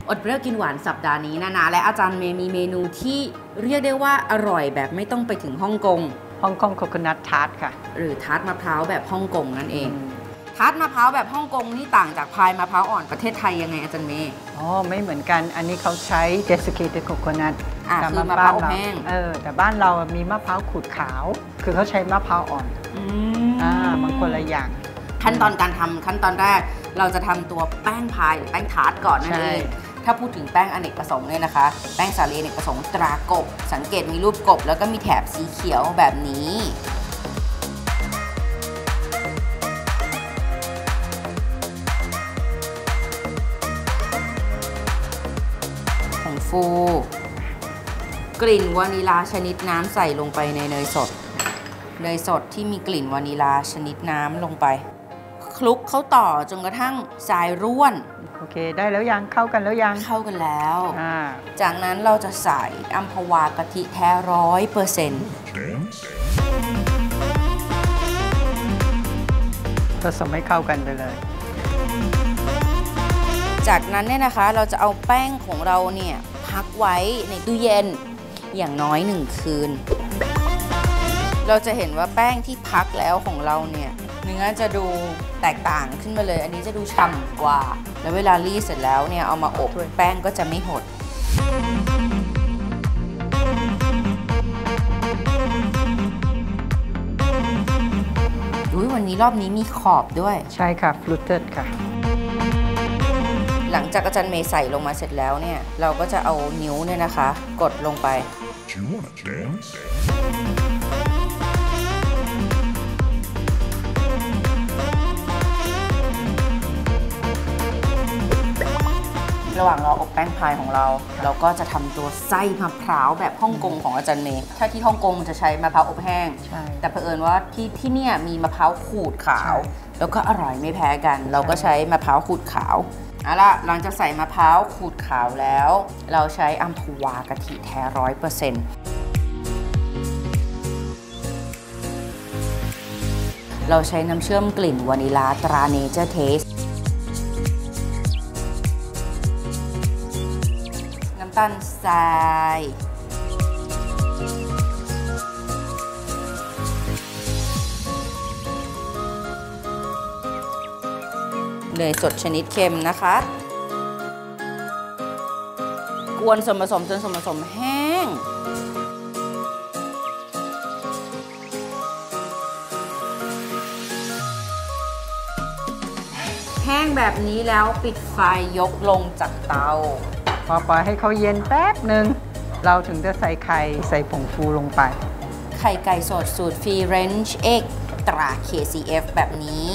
อดเปรี้ยวกินหวานสัปดาห์นี้นะและอาจารย์เมย์มีเมนูที่เรียกได้ว่าอร่อยแบบไม่ต้องไปถึงฮ่องกงโคโคนัททาร์ตค่ะหรือทาร์ตมะพร้าวแบบฮ่องกงนั่นเองทาร์ตมะพร้าวแบบฮ่องกงนี่ต่างจากพายมะพร้าวอ่อนประเทศไทยยังไงอาจารย์เมย์ไม่เหมือนกันอันนี้เขาใช้ desiccated coconut คือมะพร้าวแห้งแต่บ้านเรามีมะพร้าวขูดขาวคือเขาใช้มะพร้าวอ่อนมันคนละอย่างขั้นตอนการทำขั้นตอนแรกเราจะทำตัวแป้งพายหรือแป้งทาร์ตก่อนนั่นเองถ้าพูดถึงแป้งอเนกประสงค์เนี่ยนะคะแป้งสาลีอเนกประสงค์ตรากบสังเกตมีรูปกบแล้วก็มีแถบสีเขียวแบบนี้ผงฟูกลิ่นวานิลาชนิดน้ำใส่ลงไปในเนยสดที่มีกลิ่นวานิลาชนิดน้ำลงไปคลุกเข้าต่อจนกระทั่งทรายร่วนโอเคได้แล้วยังเข้ากันแล้วยังเข้ากันแล้วจากนั้นเราจะใส่อัมพวากะทิแท้100% ผสมให้เข้ากันไปเลยจากนั้นเนี่ยนะคะเราจะเอาแป้งของเราเนี่ยพักไว้ในตู้เย็นอย่างน้อย1 คืนเราจะเห็นว่าแป้งที่พักแล้วของเราเนี่ยเนื้อจะดูแตกต่างขึ้นมาเลยอันนี้จะดูฉ่ำกว่าแล้วเวลารีดเสร็จแล้วเนี่ยเอามาอบแป้งก็จะไม่หดวันนี้รอบนี้มีขอบด้วยใช่ค่ะฟลูเตอร์ค่ะหลังจากอาจารย์เมย์ใส่ลงมาเสร็จแล้วเนี่ยเราก็จะเอานิ้วเนี่ยนะคะกดลงไประหว่างรออบแป้งพายของเราก็จะทำตัวไส้มะพร้าวแบบฮ่องกงของอาจารย์เมย์ถ้าที่ฮ่องกงจะใช้มะพร้าวอบแห้งแต่เผอิญว่าที่เนี่ยมีมะพร้าวขูดขาวแล้วก็อร่อยไม่แพ้กันเราก็ใช้มะพร้าวขูดขาวเอาล่ะหลังจากใส่มะพร้าวขูดขาวแล้วเราใช้อัมพวากะทิแท้ 100%เราใช้น้ำเชื่อมกลิ่นวานิลาตราเนเจอร์เทสน้ำตาลทรายเนยสดชนิดเค็มนะคะกวนส่วนผสมจนส่วนผสมแห้งแห้งแบบนี้แล้วปิดไฟยกลงจากเตาพอปล่อยให้เขาเย็นแป๊บหนึ่งเราถึงจะใส่ไข่ใส่ผงฟูลงไปไข่ไก่สดสูตรฟรีเรนจ์เอ็กตรา KCF แบบนี้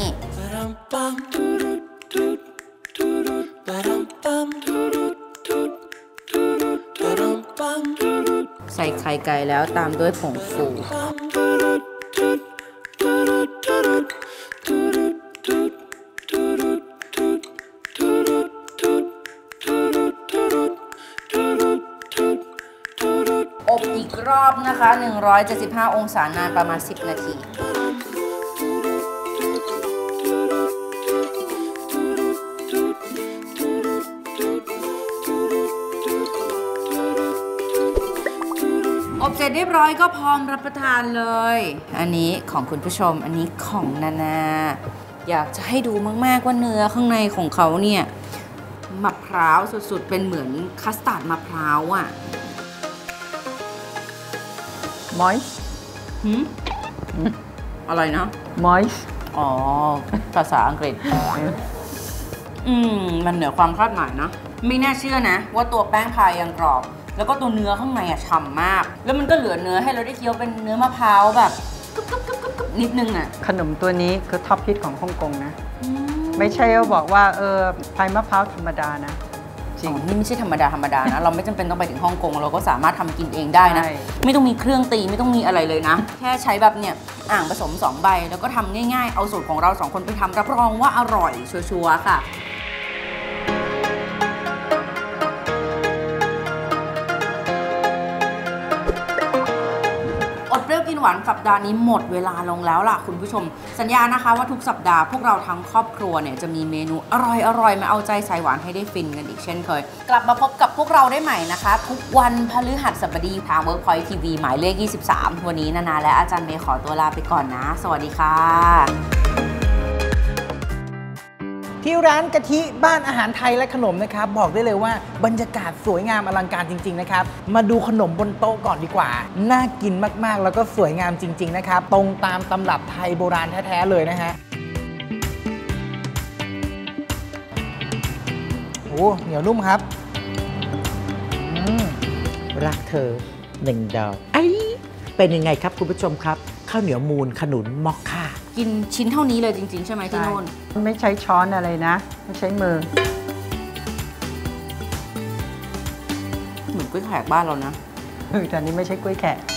ใส่ไข่ไก่แล้วตามด้วยผงฟูอบอีกรอบนะคะ175องศานานประมาณ10 นาทีอบเสร็จเรียบร้อยก็พร้อมรับประทานเลยอันนี้ของคุณผู้ชมอันนี้ของนาอยากจะให้ดูมากๆว่าเนื้อข้างในของเขาเนี่ยมะพร้าวสุดๆเป็นเหมือนคัสตาร์ดมะพร้าวอ่ะ moist อะไรนะ moist อ๋อภาษาอังกฤษมันเหนือความคาดหมายนะไม่น่าเชื่อนะว่าตัวแป้งพายยังกรอบแล้วก็ตัวเนื้อข้างในฉ่ำมากแล้วมันก็เหลือเนื้อให้เราได้เคี้ยวเป็นเนื้อมะพร้าวแบบกึบนิดนึงอ่ะขนมตัวนี้คือท็อปฮิตของฮ่องกงนะไม่ใช่ว่าบอกว่าพายมะพร้าวธรรมดานะจริงนี่ไม่ใช่ธรรมดานะเราไม่จำเป็นต้องไปถึงฮ่องกงเราก็สามารถทำกินเองได้นะไม่ต้องมีเครื่องตีไม่ต้องมีอะไรเลยนะแค่ใช้แบบเนี่ยอ่างผสม2 ใบแล้วก็ทำง่ายๆเอาสูตรของเรา2 คนไปทำรับรองว่าอร่อยชัวร์ๆค่ะอดเปรี้ยวกินหวานหวานสัปดาห์นี้หมดเวลาลงแล้วล่ะคุณผู้ชมสัญญานะคะว่าทุกสัปดาห์พวกเราทั้งครอบครัวเนี่ยจะมีเมนูอร่อยๆมาเอาใจสายหวานให้ได้ฟินกันอีกเช่นเคยกลับมาพบกับพวกเราได้ใหม่นะคะทุกวันพฤหัสบดีทาง Workpoint TV หมายเลข 23 วันนี้นานาและอาจารย์เมย์ขอตัวลาไปก่อนนะสวัสดีค่ะที่ร้านกะทิบ้านอาหารไทยและขนมนะครับบอกได้เลยว่าบรรยากาศสวยงามอลังการจริงๆนะครับมาดูขนมบนโต๊ะก่อนดีกว่าน่ากินมากๆแล้วก็สวยงามจริงๆนะครับตรงตามตำรับไทยโบราณแท้ๆเลยนะฮะโอ้เหนียวนุ่มครับรักเธอ1 ดอกไอ้เป็นยังไงครับคุณผู้ชมครับข้าวเหนียวมูนขนุนมอคค่ากินชิ้นเท่านี้เลยจริงๆใช่ไหมที่โน่นไม่ใช้ช้อนอะไรนะไม่ใช้มือเหมือนกล้วยแขกบ้านเรานะแต่นี้ไม่ใช่กล้วยแขก